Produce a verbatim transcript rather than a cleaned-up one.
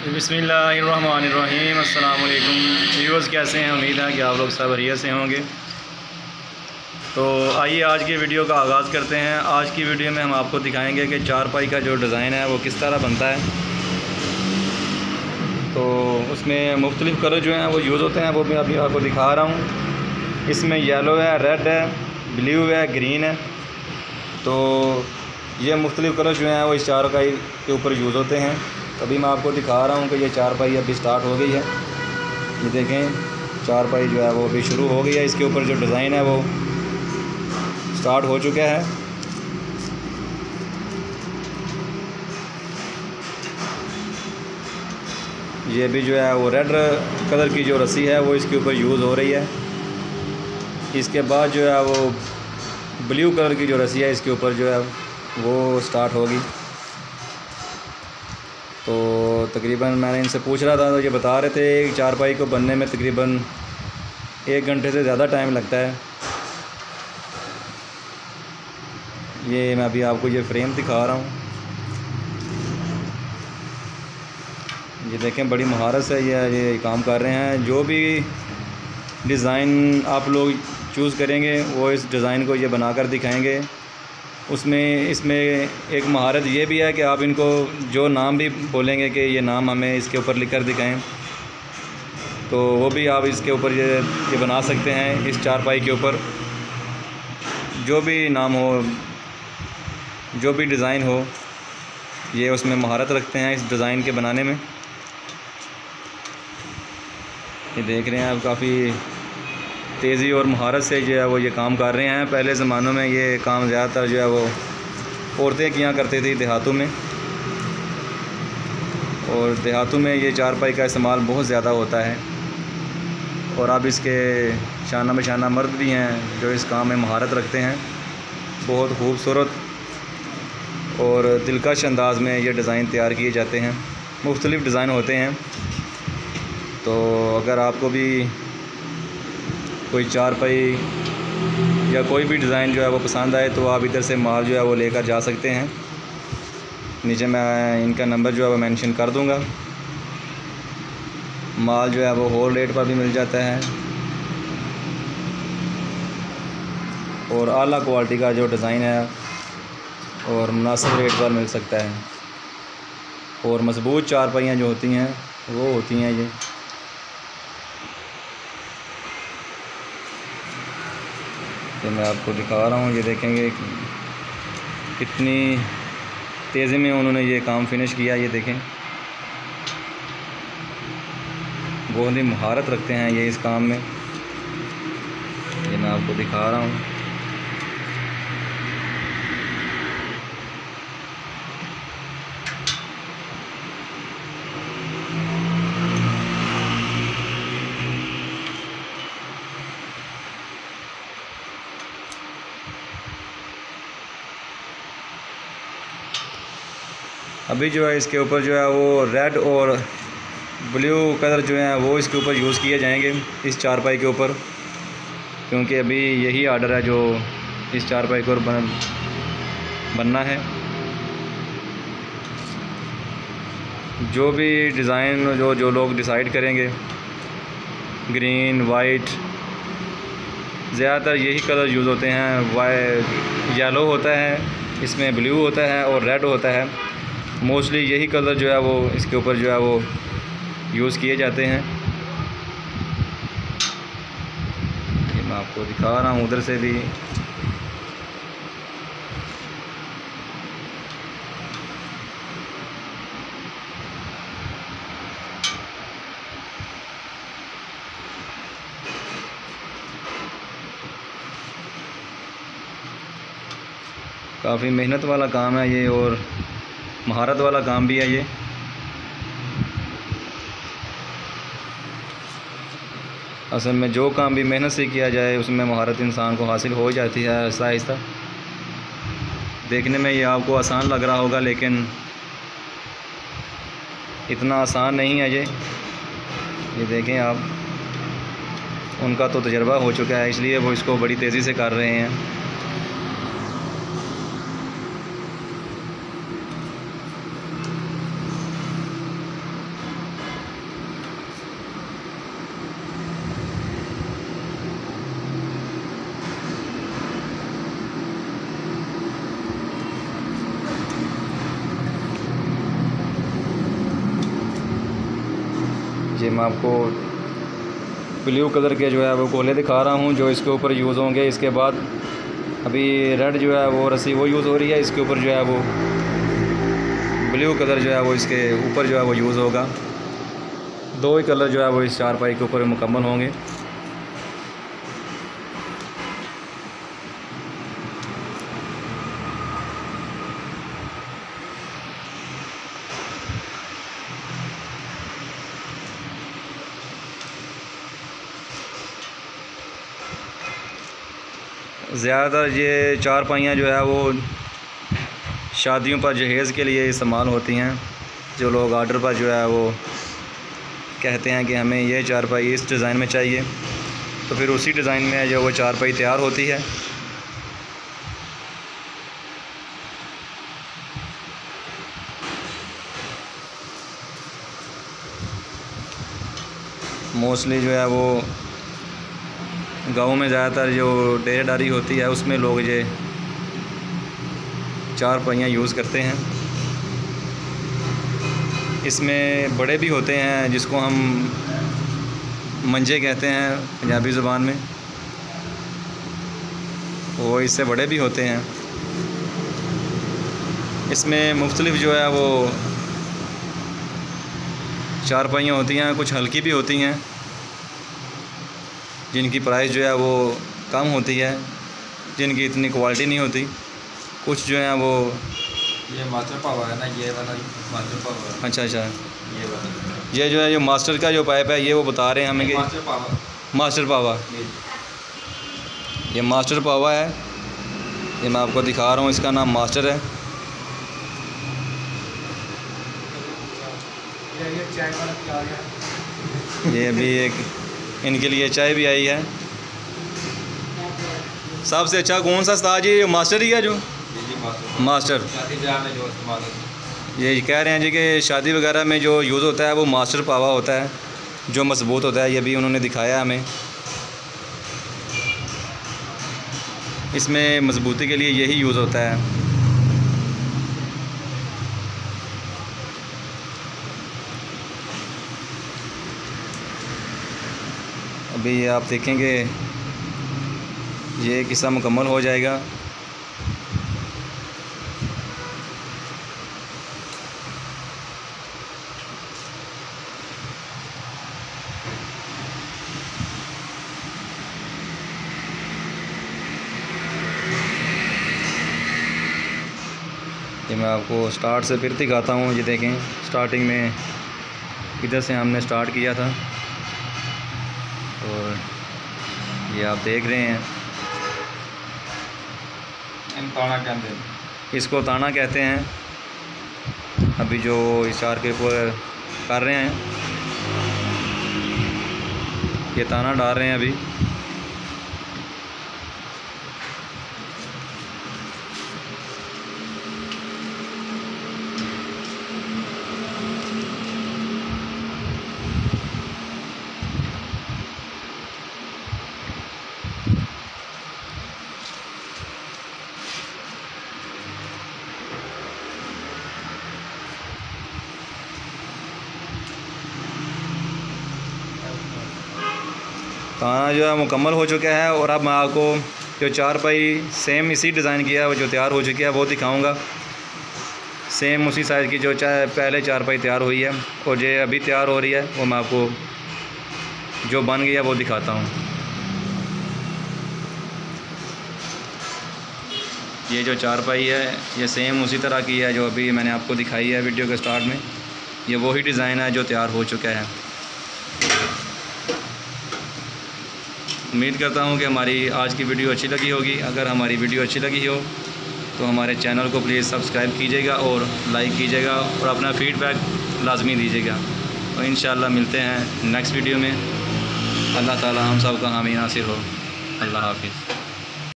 बिस्मिल्लाहिर्रहमानिर्रहीम। अस्सलाम वालेकुम व्यूअर्स, कैसे हैं? उम्मीद है कि आप लोग सब बढ़िया से होंगे। तो आइए आज की वीडियो का आगाज़ करते हैं। आज की वीडियो में हम आपको दिखाएंगे कि चारपाई का जो डिज़ाइन है वो किस तरह बनता है। तो उसमें मुख्तलिफ़ कलर जो हैं वो यूज़ होते हैं, वो मैं अभी आपको दिखा रहा हूँ। इसमें येलो है, रेड है, ब्लू है, ग्रीन है। तो ये मुख्तलिफ़ कलर जो हैं वो इस चारपाई के ऊपर यूज़ होते हैं। अभी मैं आपको दिखा रहा हूँ कि ये चारपाई अभी स्टार्ट हो गई है। ये देखें, चारपाई जो है वो अभी शुरू हो गई है। इसके ऊपर जो डिज़ाइन है वो स्टार्ट हो चुका है। ये भी जो है वो रेड कलर की जो रस्सी है वो इसके ऊपर यूज़ हो रही है। इसके बाद जो है वो ब्लू कलर की जो रस्सी है इसके ऊपर जो है वो स्टार्ट होगी। तो तकरीबन मैंने इनसे पूछ रहा था तो ये बता रहे थे चारपाई को बनने में तकरीबन एक घंटे से ज़्यादा टाइम लगता है। ये मैं अभी आपको ये फ्रेम दिखा रहा हूँ। ये देखें, बड़ी महारत से ये ये काम कर रहे हैं। जो भी डिज़ाइन आप लोग चूज़ करेंगे वो इस डिज़ाइन को ये बनाकर दिखाएंगे। उसमें इसमें एक महारत ये भी है कि आप इनको जो नाम भी बोलेंगे कि ये नाम हमें इसके ऊपर लिख कर दिखाएँ, तो वो भी आप इसके ऊपर ये ये बना सकते हैं। इस चारपाई के ऊपर जो भी नाम हो, जो भी डिज़ाइन हो, ये उसमें महारत रखते हैं इस डिज़ाइन के बनाने में। ये देख रहे हैं आप, काफ़ी तेज़ी और महारत से जो है वो ये काम कर रहे हैं। पहले ज़मानों में ये काम ज़्यादातर जो है वो औरतें किया करती थी देहातों में, और देहातों में ये चारपाई का इस्तेमाल बहुत ज़्यादा होता है। और अब इसके शाना बशाना मर्द भी हैं जो इस काम में महारत रखते हैं। बहुत खूबसूरत और दिलकश अंदाज़ में ये डिज़ाइन तैयार किए जाते हैं। मुख्तलिफ़ डिज़ाइन होते हैं। तो अगर आपको भी कोई चारपाई या कोई भी डिज़ाइन जो है वो पसंद आए तो आप इधर से माल जो है वो लेकर जा सकते हैं। नीचे मैं इनका नंबर जो है वो मेंशन कर दूंगा। माल जो है वो होल रेट पर भी मिल जाता है और आला क्वालिटी का जो डिज़ाइन है और मुनासिब रेट पर मिल सकता है। और मजबूत चारपाइयाँ जो होती हैं वो होती हैं ये। तो मैं आपको दिखा रहा हूँ। ये देखेंगे कितनी तेज़ी में उन्होंने ये काम फिनिश किया। ये देखें, बहुत ही महारत रखते हैं ये इस काम में। ये मैं आपको दिखा रहा हूँ। अभी जो है इसके ऊपर जो है वो रेड और ब्लू कलर जो है वो इसके ऊपर यूज़ किए जाएंगे इस चारपाई के ऊपर, क्योंकि अभी यही आर्डर है जो इस चारपाई को बन बनना है। जो भी डिज़ाइन जो जो लोग डिसाइड करेंगे, ग्रीन, वाइट, ज़्यादातर यही कलर यूज़ होते हैं। वाइट, येलो होता है, इसमें ब्लू होता है और रेड होता है। मोस्टली यही कलर जो है वो इसके ऊपर जो है वो यूज़ किए जाते हैं। ये मैं आपको दिखा रहा हूँ उधर से भी। काफ़ी मेहनत वाला काम है ये और महारत वाला काम भी है ये। असल में जो काम भी मेहनत से किया जाए उसमें महारत इंसान को हासिल हो जाती है आहिस्ता आहिस्ता। देखने में ये आपको आसान लग रहा होगा, लेकिन इतना आसान नहीं है ये। ये देखें आप, उनका तो तजर्बा हो चुका है इसलिए वो इसको बड़ी तेज़ी से कर रहे हैं। मैं आपको ब्लू कलर के जो है वो गोले दिखा रहा हूँ जो इसके ऊपर यूज़ होंगे। इसके बाद अभी रेड जो है वो रस्सी वो यूज़ हो रही है, इसके ऊपर जो है वो ब्लू कलर जो है वो इसके ऊपर जो है वो यूज़ होगा। दो ही कलर जो है वो इस चारपाई के ऊपर मुकम्मल होंगे। ज़्यादातर ये चारपाइयाँ जो है वो शादियों पर जहेज़ के लिए इस्तेमाल होती हैं। जो लोग आर्डर पर जो है वो कहते हैं कि हमें ये चारपाई इस डिज़ाइन में चाहिए, तो फिर उसी डिज़ाइन में जो वो चारपाई तैयार होती है। मोस्टली जो है वो गाँव में ज़्यादातर जो डेरेदारी होती है उसमें लोग ये चारपाइयाँ यूज़ करते हैं। इसमें बड़े भी होते हैं जिसको हम मंजे कहते हैं पंजाबी ज़ुबान में, वो इससे बड़े भी होते हैं। इसमें मुख्तलिफ़ जो है वो चारपाइयाँ होती हैं, कुछ हल्की भी होती हैं जिनकी प्राइस जो है वो कम होती है, जिनकी इतनी क्वालिटी नहीं होती। कुछ जो है वो ये मास्टर पावर है ना, ये वाला मास्टर पावर है। अच्छा अच्छा, ये वाला ये जो है जो मास्टर का जो पाइप है ये वो बता रहे हैं हमें कि मास्टर पावर मास्टर पावा, ये मास्टर पावा है। ये मैं आपको दिखा रहा हूँ, इसका नाम मास्टर है। ये अभी एक इनके लिए चाय भी आई है। सबसे अच्छा कौन सा उस्ताद जी? मास्टर ही है जो मास्टर शादी ब्याह में जो इस्तेमाल होता है। ये कह रहे हैं जी कि शादी वगैरह में जो यूज़ होता है वो मास्टर पावा होता है, जो मजबूत होता है। ये भी उन्होंने दिखाया हमें। इसमें मजबूती के लिए यही यूज़ होता है। अभी आप देखेंगे ये किस्सा मुकम्मल हो जाएगा। ये मैं आपको स्टार्ट से फिर दिखाता हूँ। ये देखें, स्टार्टिंग में इधर से हमने स्टार्ट किया था और ये आप देख रहे हैं। ताना कहते हैं, इसको ताना कहते हैं। अभी जो इस चार के ऊपर कर रहे हैं ये ताना डाल रहे हैं अभी। ताना जो है मुकम्मल हो चुका है और अब मैं आपको जो चारपाई सेम इसी डिज़ाइन की है वो जो तैयार हो चुकी है वो दिखाऊंगा। सेम उसी साइज़ की जो चाहे पहले चारपाई तैयार हुई है और जो अभी तैयार हो रही है वो मैं आपको जो बन गई है वो दिखाता हूँ। ये जो चारपाई है ये सेम उसी तरह की है जो अभी मैंने आपको दिखाई है वीडियो के स्टार्ट में। ये वही डिज़ाइन है जो तैयार हो चुका है। उम्मीद करता हूँ कि हमारी आज की वीडियो अच्छी लगी होगी। अगर हमारी वीडियो अच्छी लगी हो तो हमारे चैनल को प्लीज़ सब्सक्राइब कीजिएगा और लाइक कीजिएगा और अपना फ़ीडबैक लाजमी दीजिएगा। और इंशाअल्लाह मिलते हैं नेक्स्ट वीडियो में। अल्लाह ताला हम सब का हामी नासिर हो। अल्लाह हाफिज़।